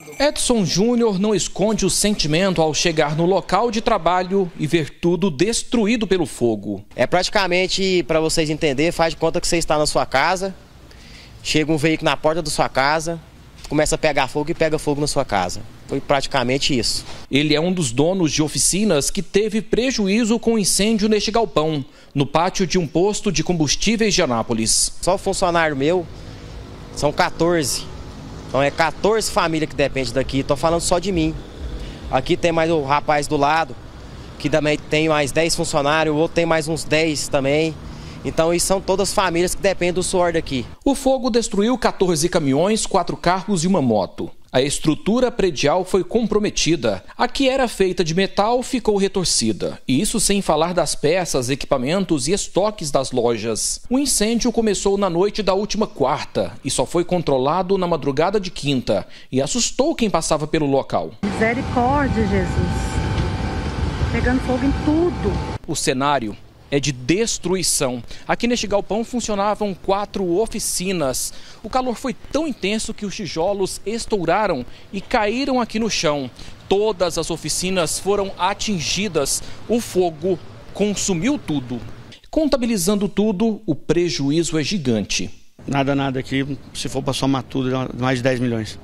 Edson Júnior não esconde o sentimento ao chegar no local de trabalho e ver tudo destruído pelo fogo. É praticamente, para vocês entenderem, faz de conta que você está na sua casa, chega um veículo na porta da sua casa, começa a pegar fogo e pega fogo na sua casa. Foi praticamente isso. Ele é um dos donos de oficinas que teve prejuízo com o incêndio neste galpão, no pátio de um posto de combustíveis de Anápolis. Só o funcionário meu são 14. Então é 14 famílias que dependem daqui. Estou falando só de mim. Aqui tem mais o rapaz do lado, que também tem mais 10 funcionários, o outro tem mais uns 10 também. Então, isso são todas famílias que dependem do suor daqui. O fogo destruiu 14 caminhões, 4 carros e uma moto. A estrutura predial foi comprometida. A que era feita de metal ficou retorcida. E isso sem falar das peças, equipamentos e estoques das lojas. O incêndio começou na noite da última quarta e só foi controlado na madrugada de quinta. E assustou quem passava pelo local. Misericórdia, Jesus. Pegando fogo em tudo. O cenário é de destruição. Aqui neste galpão funcionavam 4 oficinas. O calor foi tão intenso que os tijolos estouraram e caíram aqui no chão. Todas as oficinas foram atingidas. O fogo consumiu tudo. Contabilizando tudo, o prejuízo é gigante. Nada aqui, se for para somar tudo, mais de 10 milhões.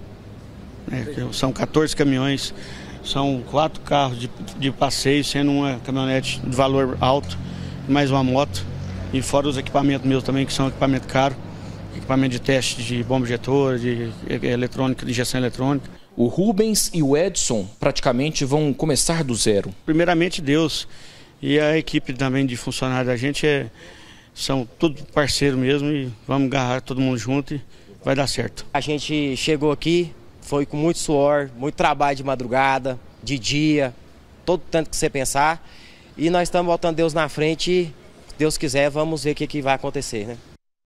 São 14 caminhões, são 4 carros de passeio, sendo uma caminhonete de valor alto, mais uma moto, e fora os equipamentos meus também, que são equipamento caro, equipamento de teste de bomba injetora, de eletrônica, de injeção eletrônica. O Rubens e o Edson praticamente vão começar do zero. Primeiramente Deus, e a equipe também de funcionários da gente são todos parceiros mesmo, e vamos agarrar todo mundo junto e vai dar certo. A gente chegou aqui, foi com muito suor, muito trabalho de madrugada, de dia, todo tanto que você pensar. E nós estamos botando Deus na frente e, se Deus quiser, vamos ver o que vai acontecer, né?